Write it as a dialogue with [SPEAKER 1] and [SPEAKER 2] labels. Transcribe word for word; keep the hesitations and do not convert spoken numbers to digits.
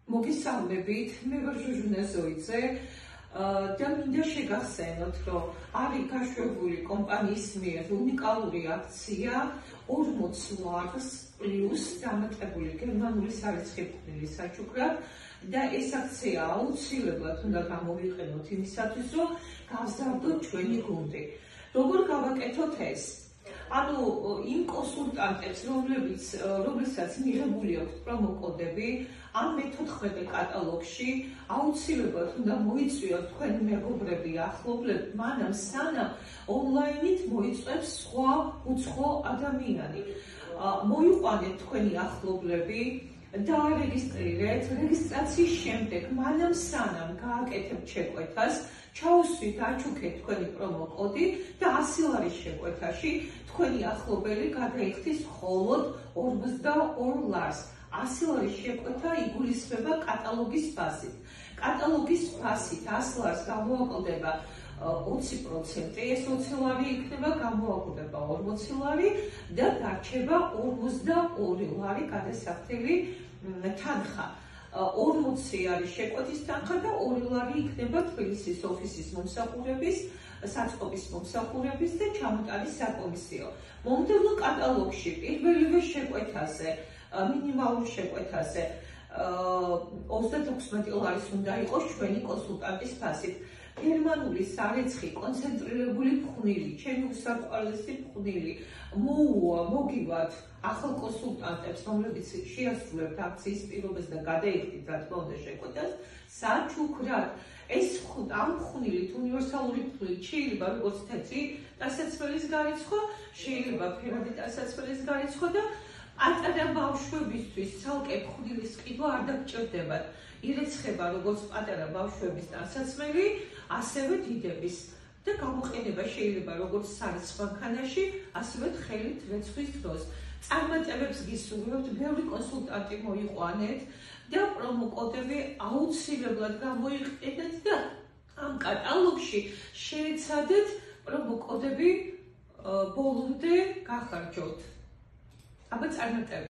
[SPEAKER 1] მოგესალმებით, მე ვარ ჟუჟუნა ზოიძე და მინდა შეგახსენოთ, რომ არის გაშვებული კომპანიის მიერ უნიკალური აქცია ორმოც ლარს პლუს დამატებული გერმანული სარიცხი ფხვნილი საჩუქრად და ეს აქცია აუცილებლად უნდა გამოვიყენოთ იმისათვის, რომ გავზარდოთ ჩვენი გუნდი. როგორ გავაკეთოთ ეს? ანუ იმ კონსულტანტებს, რომლებიც რომლებსაც მიღებული აქვს პრომოკოდები, ამ მეთოთხმეტე კატალოგში აუცილებლად უნდა მოიწვიოთ თქვენი მეგობრები, ახლობლები, მანამ სანამ ონლაინით მოიწვევს სხვა უცხო ადამიანი. მოიყვანეთ თქვენი ახლობლები, დაარეგისტრირეთ, რეგისტრაციის შემდეგ, მანამ სანამ გააკეთებთ შეკვეთას, ჩაუსვით, აჩუქეთ თქვენი პრომოკოდი და ასი ლარის შეკვეთაში თქვენი ახლობელი გადაიხდის მხოლოდ ორმოცდაორ ლარს. ასი ლარის შეკვეთა იგულისხმება კატალოგის ფასით. კატალოგის ფასით ასი ლარს გამოაკლდება ოცი პროცენტი, ეს ოცი ლარი იქნება გამოაკლდება ორმოცი ლარი და დარჩება ორმოცდაორი ლარი გადასახდელი თანხა. ორმოცი არის შეკვეთის თანხა და ორი ლარი იქნება თბილისის ოფისის მომსახურების, საწყობის მომსახურების და ჩამოტანის საკომისიო. მომდევნო კატალოგში პირველივე შეკვეთაზე, მინიმალურ შეკვეთაზე ოცდათოთხმეტი ლარის უნდა იყოს ჩვენი კონსულტანტის ფასით. გერმანული სარეცხი კონცენტრირებული ფხვნილი, ჩემი უსაყვარლესი ფხვნილი მოუვა მოგივათ ახალ კონსულტანტებს, რომლებიც შეასრულებთ აქციის პირობებს და გადაიხდით რა თქმა უნდა შეკვეთას საჩუქრად. ეს ამ ფხვნილით უნივერსალური ფხვნილით შეიძლება როგორც თეთრი ტანსაცმელის გარიცხვა, შეიძლება ფერადი ტანსაცმელის გარიცხვა და პატარა ბავშვებისთვის ცალკე ფხვნილის ყიდვა არ დაგჭირდებათ. ირეცხება როგორც პატარა ბავშვების ტანსაცმელი, ასევე დიდების და გამოყენება შეიძლება როგორც სარიცხვა მანქანაში, ასევე ხელით რეცხვის დროს. წარმატებებს გისურვებთ, ბევრი კონსულტანტი მოიყვანეთ და პრომოკოდები აუცილებლად გამოიყენეთ და ამ კატალოგში შეეცადეთ პრომოკოდები ბოლომდე გახარჯოთ. აბა წარმატებებს.